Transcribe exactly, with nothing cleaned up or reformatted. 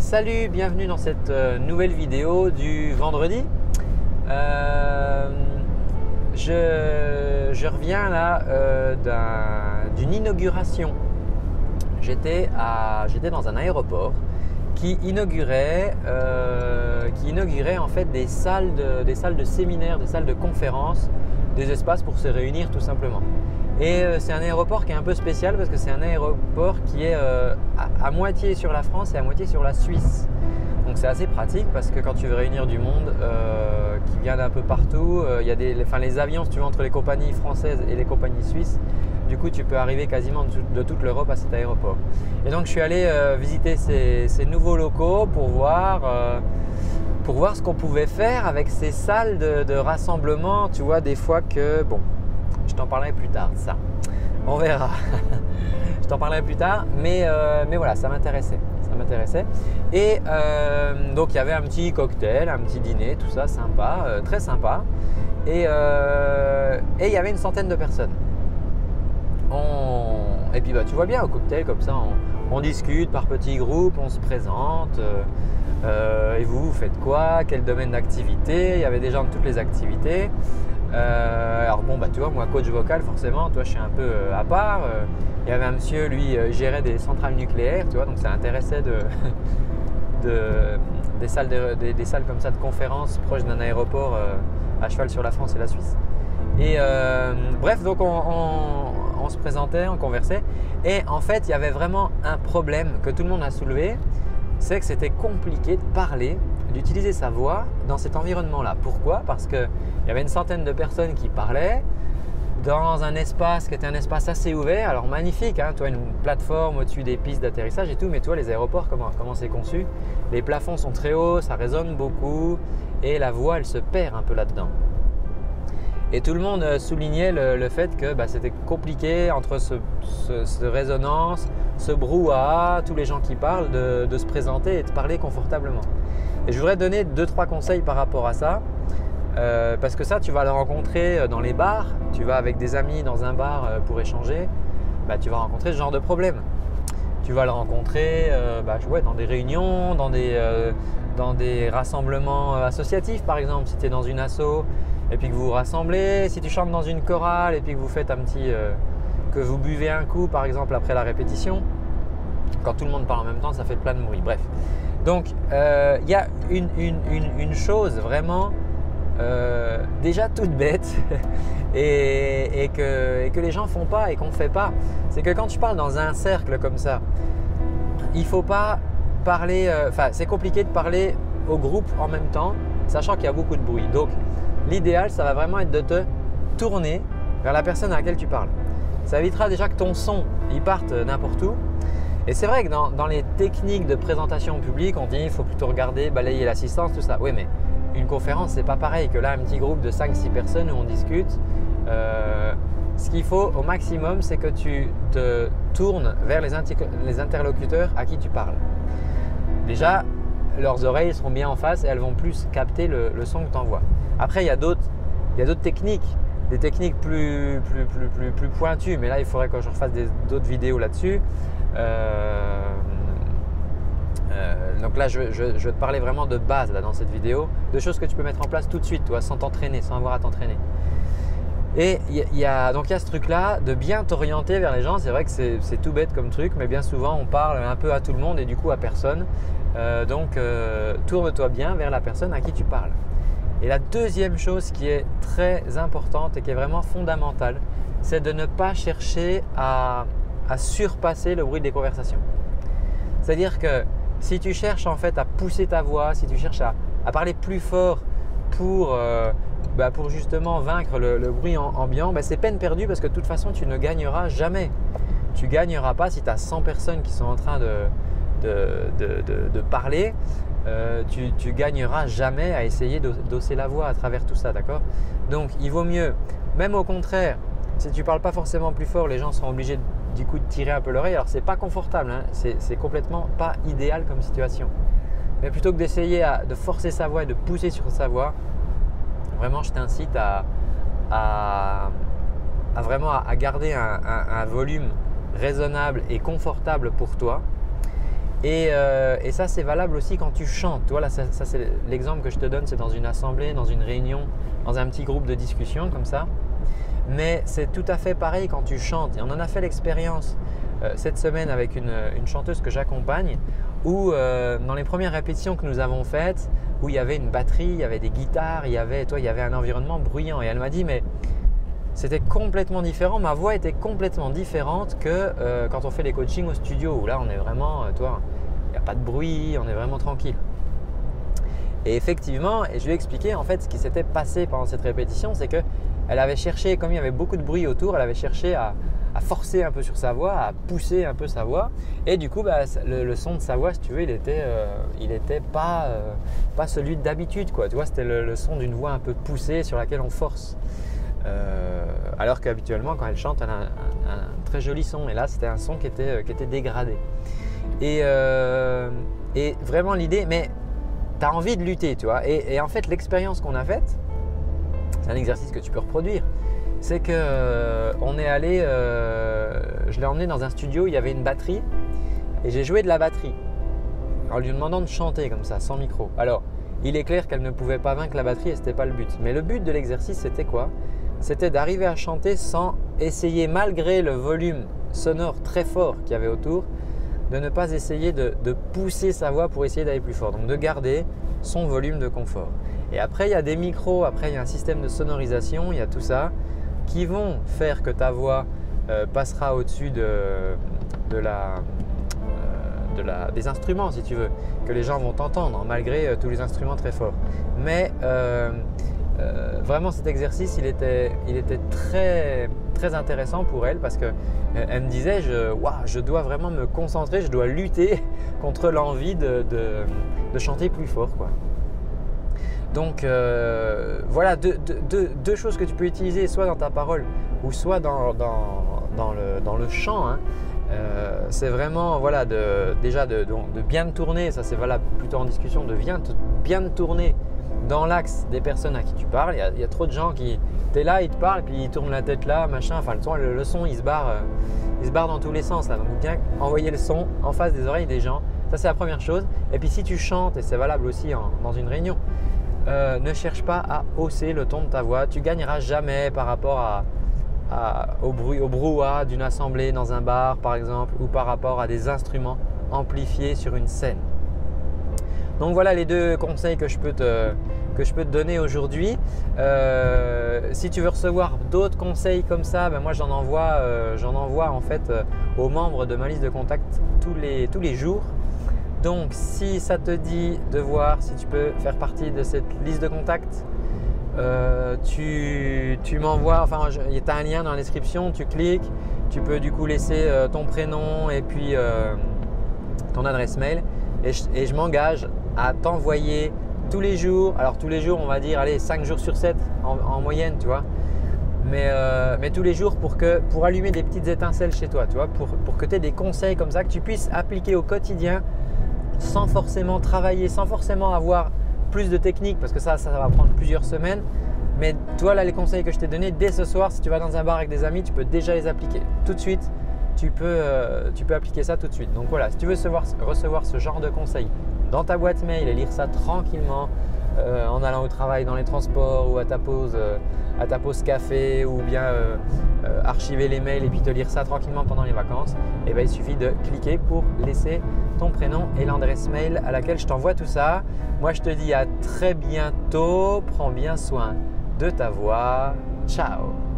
Salut, bienvenue dans cette euh, nouvelle vidéo du vendredi. Euh, je, je reviens là euh, d'une inauguration. J'étais dans un aéroport qui inaugurait, euh, qui inaugurait en fait des salles, de, des salles de séminaires, des salles de conférences, des espaces pour se réunir tout simplement. Et euh, c'est un aéroport qui est un peu spécial parce que c'est un aéroport qui est euh, à, à moitié sur la France et à moitié sur la Suisse. Donc c'est assez pratique parce que quand tu veux réunir du monde euh, qui vient d'un peu partout, euh, il y a des, enfin, les avions si tu veux entre les compagnies françaises et les compagnies suisses, du coup tu peux arriver quasiment de, de toute l'Europe à cet aéroport. Et donc je suis allé euh, visiter ces, ces nouveaux locaux pour voir, euh, pour voir ce qu'on pouvait faire avec ces salles de, de rassemblement. Tu vois des fois que, bon, je t'en parlerai plus tard de ça, on verra. Je t'en parlerai plus tard, mais, euh, mais voilà, ça m'intéressait. Ça m'intéressait. Et euh, donc il y avait un petit cocktail, un petit dîner, tout ça, sympa, euh, très sympa. Et, euh, et il y avait une centaine de personnes. On... Et puis bah, tu vois bien au cocktail comme ça, on, on discute par petits groupes, on se présente. Euh, euh, et vous, vous faites quoi? Quel domaine d'activité? Il y avait des gens de toutes les activités. Euh, alors bon, bah tu vois, moi coach vocal forcément, toi je suis un peu euh, à part. Euh, il y avait un monsieur, lui, euh, gérait des centrales nucléaires, tu vois, donc ça intéressait de, de, des, salles de, des, des salles comme ça de conférences proches d'un aéroport euh, à cheval sur la France et la Suisse. Et euh, bref, donc on, on, on se présentait, on conversait. Et en fait, il y avait vraiment un problème que tout le monde a soulevé, c'est que c'était compliqué de parler, d'utiliser sa voix dans cet environnement-là. Pourquoi? Parce qu'il y avait une centaine de personnes qui parlaient dans un espace qui était un espace assez ouvert. Alors magnifique, hein, toi, une plateforme au-dessus des pistes d'atterrissage et tout, mais toi, les aéroports, comment comment c'est conçu? Les plafonds sont très hauts, ça résonne beaucoup et la voix, elle se perd un peu là-dedans. Et tout le monde soulignait le, le fait que bah, c'était compliqué entre ce, ce, ce résonance, ce brouhaha, tous les gens qui parlent, de, de se présenter et de parler confortablement. Et je voudrais te donner deux, trois conseils par rapport à ça. Euh, parce que ça, tu vas le rencontrer dans les bars. Tu vas avec des amis dans un bar pour échanger. Bah, tu vas rencontrer ce genre de problème. Tu vas le rencontrer euh, bah, ouais, dans des réunions, dans des, euh, dans des rassemblements associatifs par exemple. Si tu es dans une asso et puis que vous vous rassemblez, si tu chantes dans une chorale et puis que vous faites un petit… Euh, que vous buvez un coup par exemple après la répétition. Quand tout le monde parle en même temps, ça fait plein de bruit. Bref. Donc, il euh, y a une, une, une, une chose vraiment euh, déjà toute bête et, et, que, et que les gens ne font pas et qu'on ne fait pas. C'est que quand tu parles dans un cercle comme ça, il ne faut pas parler… Enfin, euh, c'est compliqué de parler au groupe en même temps, sachant qu'il y a beaucoup de bruit. Donc, l'idéal, ça va vraiment être de te tourner vers la personne à laquelle tu parles. Ça évitera déjà que ton son il parte n'importe où. Et c'est vrai que dans, dans les techniques de présentation publique, on dit qu'il faut plutôt regarder, balayer l'assistance, tout ça. Oui, mais une conférence, c'est pas pareil que là, un petit groupe de cinq six personnes où on discute. Euh, ce qu'il faut au maximum, c'est que tu te tournes vers les, les interlocuteurs à qui tu parles. Déjà, leurs oreilles seront bien en face et elles vont plus capter le, le son que tu envoies. Après, il y a d'autres techniques. Des techniques plus, plus, plus, plus, plus pointues, mais là il faudrait que je refasse d'autres vidéos là-dessus. Euh, euh, donc là je, je, je vais te parler vraiment de base là, dans cette vidéo, de choses que tu peux mettre en place tout de suite, toi, sans t'entraîner, sans avoir à t'entraîner. Et il y, y a donc il y a ce truc-là de bien t'orienter vers les gens. C'est vrai que c'est tout bête comme truc, mais bien souvent on parle un peu à tout le monde et du coup à personne. Euh, donc euh, tourne-toi bien vers la personne à qui tu parles. Et la deuxième chose qui est très importante et qui est vraiment fondamentale, c'est de ne pas chercher à, à surpasser le bruit des conversations. C'est-à-dire que si tu cherches en fait à pousser ta voix, si tu cherches à, à parler plus fort pour, euh, bah pour justement vaincre le, le bruit ambiant, bah c'est peine perdue parce que de toute façon tu ne gagneras jamais. Tu ne gagneras pas si tu as cent personnes qui sont en train de, de, de, de, de parler. Euh, tu, tu gagneras jamais à essayer d'osser la voix à travers tout ça, d'accord? Donc il vaut mieux, même au contraire, si tu ne parles pas forcément plus fort, les gens seront obligés du coup de tirer un peu l'oreille. Alors c'est pas confortable, hein, c'est complètement pas idéal comme situation. Mais plutôt que d'essayer de forcer sa voix et de pousser sur sa voix, vraiment je t'incite à, à, à vraiment à garder un, un, un volume raisonnable et confortable pour toi. Et, euh, et ça, c'est valable aussi quand tu chantes. Tu vois, là, ça, ça c'est l'exemple que je te donne, c'est dans une assemblée, dans une réunion, dans un petit groupe de discussion comme ça. Mais c'est tout à fait pareil quand tu chantes. Et on en a fait l'expérience euh, cette semaine avec une, une chanteuse que j'accompagne où euh, dans les premières répétitions que nous avons faites, où il y avait une batterie, il y avait des guitares, il y avait, toi, il y avait un environnement bruyant. Et elle m'a dit, mais c'était complètement différent. Ma voix était complètement différente que euh, quand on fait les coachings au studio où là, on est vraiment, euh, toi, il n'y a pas de bruit, on est vraiment tranquille. Et effectivement, et je lui ai expliqué en fait ce qui s'était passé pendant cette répétition, c'est qu'elle avait cherché, comme il y avait beaucoup de bruit autour, elle avait cherché à, à forcer un peu sur sa voix, à pousser un peu sa voix. Et du coup, bah, le, le son de sa voix, si tu veux, il était, euh, il était pas, euh, pas celui d'habitude, quoi. Tu vois, c'était le, le son d'une voix un peu poussée sur laquelle on force. Euh, alors qu'habituellement, quand elle chante, elle a un, un, un très joli son. Et là, c'était un son qui était, qui était dégradé. Et, euh, et vraiment l'idée, mais tu as envie de lutter, tu vois. Et, et en fait, l'expérience qu'on a faite, c'est un exercice que tu peux reproduire. C'est qu'on euh, est allé, euh, je l'ai emmené dans un studio où il y avait une batterie et j'ai joué de la batterie en lui demandant de chanter comme ça, sans micro. Alors, il est clair qu'elle ne pouvait pas vaincre la batterie et ce n'était pas le but. Mais le but de l'exercice, c'était quoi? C'était d'arriver à chanter sans essayer, malgré le volume sonore très fort qu'il y avait autour, de ne pas essayer de, de pousser sa voix pour essayer d'aller plus fort. Donc, de garder son volume de confort. Et après, il y a des micros, après, il y a un système de sonorisation, il y a tout ça qui vont faire que ta voix euh, passera au-dessus de, de la, euh, de la, des instruments, si tu veux, que les gens vont t'entendre, malgré euh, tous les instruments très forts. Mais euh, euh, vraiment, cet exercice, il était, il était très, très intéressant pour elle parce qu'elle euh, me disait, je, wow, je dois vraiment me concentrer, je dois lutter contre l'envie de, de, de chanter plus fort, quoi. Donc euh, voilà deux, deux, deux choses que tu peux utiliser soit dans ta parole ou soit dans, dans, dans, le, dans le chant. Hein. Euh, c'est vraiment voilà, de, déjà de, de, de bien te tourner, ça c'est valable plutôt en discussion, de bien te, bien te tourner dans l'axe des personnes à qui tu parles. Il y a, il y a trop de gens qui, tu es là, ils te parlent, puis ils tournent la tête là, machin, enfin le son, le, le son il se barre, euh, il se barre dans tous les sens là. Donc bien envoyer le son en face des oreilles des gens, ça c'est la première chose. Et puis si tu chantes, et c'est valable aussi en, dans une réunion, Euh, ne cherche pas à hausser le ton de ta voix. Tu gagneras jamais par rapport à, à, au, bruit, au brouhaha d'une assemblée dans un bar par exemple ou par rapport à des instruments amplifiés sur une scène. Donc voilà les deux conseils que je peux te, que je peux te donner aujourd'hui. Euh, si tu veux recevoir d'autres conseils comme ça, ben moi j'en envoie, euh, j'en envoie en fait euh, aux membres de ma liste de contacts tous les, tous les jours. Donc, si ça te dit de voir si tu peux faire partie de cette liste de contacts, euh, tu, tu m'envoies, enfin, tu as un lien dans la description, tu cliques, tu peux du coup laisser euh, ton prénom et puis euh, ton adresse mail et je, et je m'engage à t'envoyer tous les jours, alors tous les jours on va dire, allez, cinq jours sur sept en, en moyenne, tu vois, mais, euh, mais tous les jours pour, que, pour allumer des petites étincelles chez toi, tu vois, pour, pour que tu aies des conseils comme ça que tu puisses appliquer au quotidien sans forcément travailler, sans forcément avoir plus de technique parce que ça, ça va prendre plusieurs semaines. Mais toi, là, les conseils que je t'ai donnés, dès ce soir, si tu vas dans un bar avec des amis, tu peux déjà les appliquer. Tout de suite, tu peux, euh, tu peux appliquer ça tout de suite. Donc voilà, si tu veux recevoir, recevoir ce genre de conseils dans ta boîte mail et lire ça tranquillement euh, en allant au travail, dans les transports ou à ta pause, euh, à ta pause café ou bien euh, euh, archiver les mails et puis te lire ça tranquillement pendant les vacances, et ben, il suffit de cliquer pour laisser ton prénom et l'adresse mail à laquelle je t'envoie tout ça. Moi, je te dis à très bientôt. Prends bien soin de ta voix. Ciao!